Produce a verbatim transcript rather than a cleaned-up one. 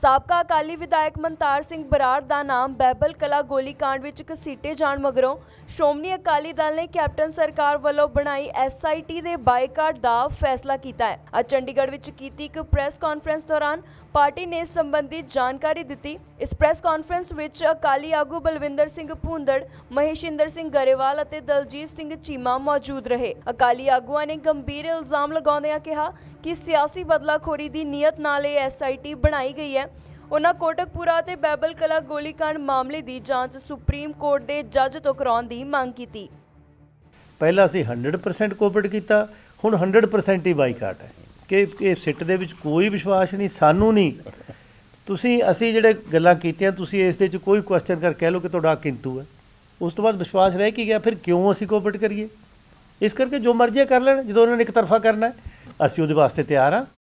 ਸਾਬਕਾ ਅਕਾਲੀ ਵਿਧਾਇਕ ਮਨਤਾਰ ਸਿੰਘ ਬਰਾੜ ਦਾ ਨਾਮ ਬਾਈਬਲ ਕਲਾ ਗੋਲੀकांड ਵਿੱਚ ਘਸੀਟੇ ਜਾਣ ਮਗਰੋਂ ਸ਼੍ਰੋਮਣੀ ਅਕਾਲੀ ਦਲ ਨੇ ਕੈਪਟਨ ਸਰਕਾਰ ਵੱਲੋਂ ਬਣਾਈ ਐਸ ਆਈ ਟੀ ਦੇ ਬਾਈਕਾਟ ਦਾ ਫੈਸਲਾ ਕੀਤਾ ਹੈ। ਅੱਜ ਚੰਡੀਗੜ੍ਹ ਵਿੱਚ ਕੀਤੀ ਇੱਕ ਪ੍ਰੈਸ ਕਾਨਫਰੰਸ ਦੌਰਾਨ ਪਾਰਟੀ ਨੇ ਇਸ ਸੰਬੰਧੀ ਜਾਣਕਾਰੀ ਦਿੱਤੀ। ਇਸ ਪ੍ਰੈਸ ਕਾਨਫਰੰਸ ਵਿੱਚ ਅਕਾਲੀ ਆਗੂ ਬਲਵਿੰਦਰ ਸਿੰਘ ਭੂੰਦੜ, ਮਹੇਸ਼ਿੰਦਰ ਸਿੰਘ ਗਰੇਵਾਲ ਅਤੇ ਦਲਜੀਤ ਸਿੰਘ ਚੀਮਾ ਮੌਜੂਦ ਰਹੇ। ਅਕਾਲੀ ਆਗੂਆਂ ਨੇ ਗੰਭੀਰ ਇਲਜ਼ਾਮ ਲਗਾਉਂਦਿਆਂ ਕਿਹਾ ਕਿ ਸਿਆਸੀ ਬਦਲਾਖੋਰੀ ਦੀ ਨੀਅਤ ਨਾਲ ਇਹ ਐਸ ਆਈ ਟੀ ਬਣਾਈ ਗਈ ਹੈ। ਉਨ੍ਹਾਂ ਕੋਟਕਪੂਰਾ ਅਤੇ ਬਾਈਬਲ ਕਲਾ ਗੋਲੀकांड ਮਾਮਲੇ ਦੀ ਜਾਂਚ ਸੁਪਰੀਮ ਕੋਰਟ ਦੇ ਜੱਜ ਤੋਂ ਕਰਾਉਣ ਦੀ ਮੰਗ ਕੀਤੀ। ਪਹਿਲਾਂ ਅਸੀਂ हंड्रेड परसेंट ਕੋਆਪਰੇਟ ਕੀਤਾ, ਹੁਣ हंड्रेड परसेंट ਹੀ ਬਾਈਕਾਟ ਹੈ ਕਿ ਇਹ ਸਿੱਟ ਦੇ ਵਿੱਚ ਕੋਈ ਵਿਸ਼ਵਾਸ ਨਹੀਂ, ਸਾਨੂੰ ਨਹੀਂ। ਤੁਸੀਂ ਅਸੀਂ ਜਿਹੜੇ ਗੱਲਾਂ ਕੀਤੀਆਂ ਤੁਸੀਂ ਇਸ ਦੇ ਵਿੱਚ ਕੋਈ ਕੁਐਸਚਨ ਕਰ ਕਹਿ ਲਓ ਕਿ ਤੁਹਾਡਾ ਕਿੰਤੂ ਹੈ, ਉਸ ਤੋਂ ਬਾਅਦ ਵਿਸ਼ਵਾਸ ਰਹਿ ਕੀ ਗਿਆ, ਫਿਰ ਕਿਉਂ ਅਸੀਂ ਕੋਆਪਰੇਟ ਕਰੀਏ? ਇਸ ਕਰਕੇ ਜੋ ਮਰਜ਼ੀ ਕਰ ਲੈਣ, ਜਦੋਂ ਉਹਨਾਂ ਨੇ ਇੱਕ ਤਰਫਾ ਕਰਨਾ ਅਸੀਂ ਉਹਦੇ ਵਾਸਤੇ ਤਿਆਰ ਹਾਂ।